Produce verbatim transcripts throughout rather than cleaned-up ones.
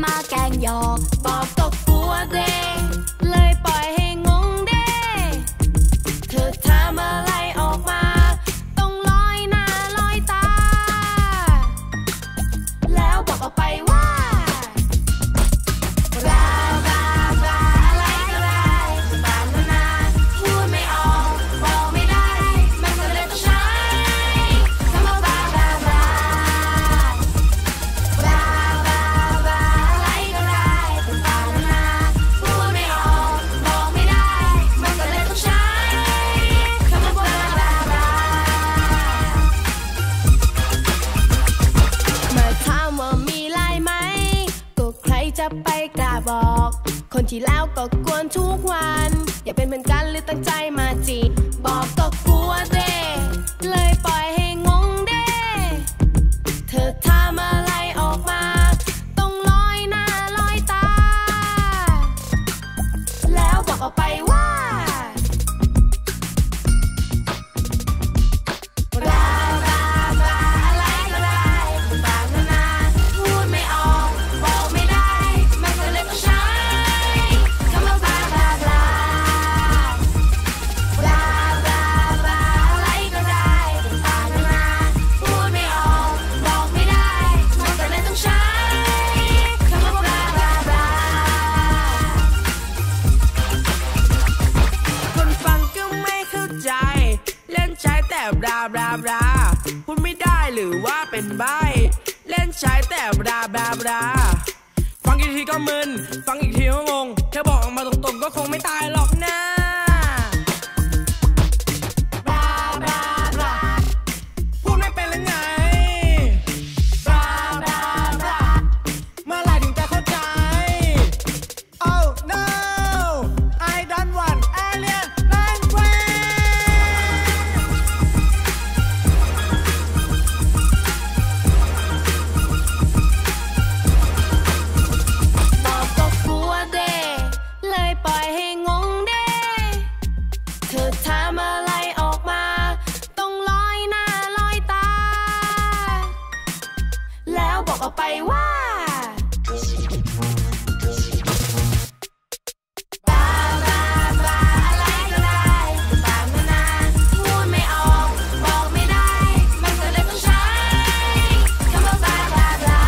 แกงหยอกบอกก็กลัวเด้เลยปล่อยให้งงเด้เธอทำอะไรออกมาต้องลอยหน้าลอยตาแล้วบอกออกไปว่าราราราอะไรก็ได้ต่างนานาพูดไม่ออกบอกไม่ได้มันก็เลยต้องใช้คำว่าราราราราราราอะไรก็ได้ต่างนานาพูดไม่ออกบอกไม่ได้มันก็เลยต้องใช้คำว่ารารารามาถามว่ามีลายไหมก็ใครจะไปกล้าบอกคนที่แล้วก็กวนทุกวันอย่าเป็นเหมือนกันหรือตั้งใจมาจีบบอกก็กลัวเด้เลยปล่อยให้งงเด้เธอทำอะไรออกมาต้องลอยหน้าลอยตาแล้วบอกออกไปว่าราราราอะไรก็ได้ต่างนานาพูดไม่ออกบอกไม่ได้มันก็เลยต้องใช้คำว่าราราราราราราอะไรก็ได้ต่างนานาพูดไม่ออกบอกไม่ได้มันก็เลยต้องใช้คำว่าราราราคนฟังก็ไม่เข้าใจเล่นใช้แต่บราบราบราพูดไม่ได้หรือว่าเป็นใบ้เล่นใช้แต่บราบราบราฟังอีกทีก็มึนฟังอีกทีก็งงแค่บอกออกมาตรงๆก็คงไม่ตายหรอกนะบราบราบราพูดไม่เป็นหรือไงบราบราบราเมื่อไหร่ถึงจะเข้าใจ Oh no I don't want alien language บอกก็กลัวเด้เลยปล่อยให้งงเด้เธอทำอะไรออกมาต้องลอยหน้าลอยตาแล้วบอกออกไปว่าราราราอะไรก็ได้ต่างนานาพูดไม่ออกบอกไม่ได้มันก็เลยต้องใช้คำว่ารารารา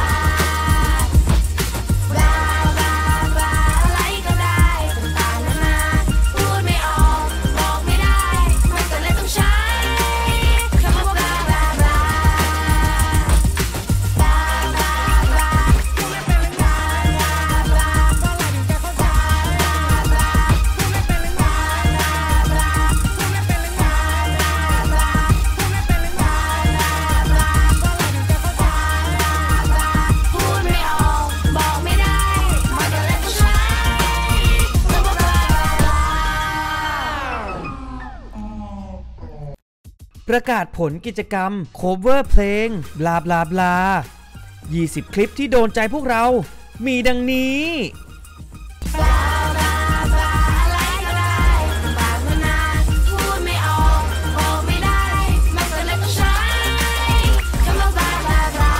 ราราราอะไรก็ได้ต่างนานาพูดไม่ออกบอกไม่ได้มันก็เลยต้องใช้คำว่าราราราราราราพูดไม่เป็นหรือไงราบราเมื่อไหร่ถึงจะเข้าใจราบราพูดไม่เป็นหรือไงราบราพูดไม่เป็นหรือไงราบราพูดไม่เป็นหรือไงราบราเมื่อไหร่ถึงจะเข้าใจราบราพูดไม่ออกบอกไม่ได้มันก็เลยต้องใช้คำว่าราราราประกาศผลกิจกรรม cover เพลงบลาบลาบลายี่สิบคลิปที่โดนใจพวกเรามีดังนี้ราราราอะไรก็ได้ต่างนานาพูดไม่ออกบอกไม่ได้มันก็เลยต้องใช้คำว่ารารารา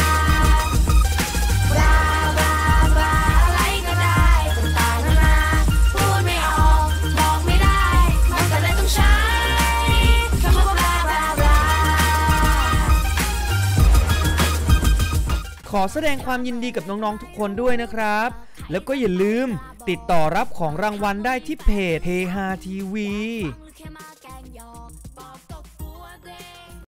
ราราราอะไรก็ได้ต่างนานาพูดไม่ออกบอกไม่ได้มันก็เลยต้องใช้คำว่าราราราขอแสดงความยินดีกับน้องๆทุกคนด้วยนะครับแล้วก็อย่าลืมติดต่อรับของรางวัลได้ที่เพจเฮฮาทีวี